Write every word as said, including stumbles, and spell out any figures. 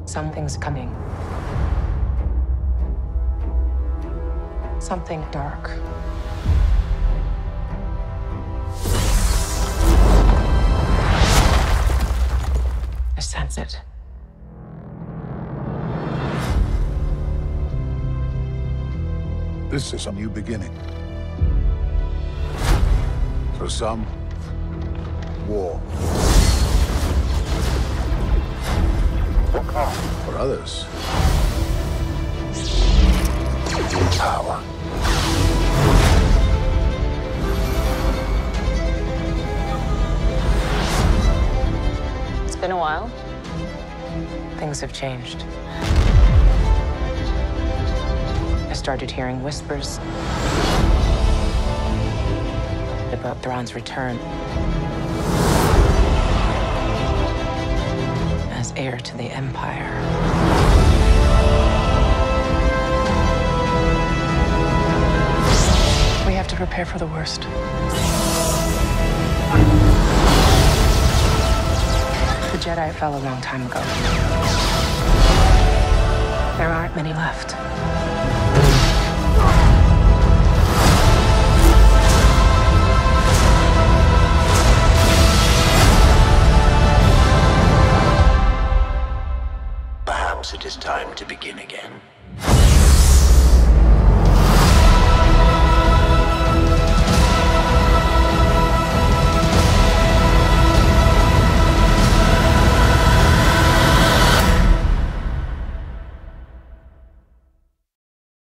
Something's coming. Something dark. I sense it. This is a new beginning. For some, war. For others, power. It's been a while. Things have changed. I started hearing whispers about Thrawn's return as heir to the Empire. We have to prepare for the worst. The Jedi fell a long time ago. There aren't many left.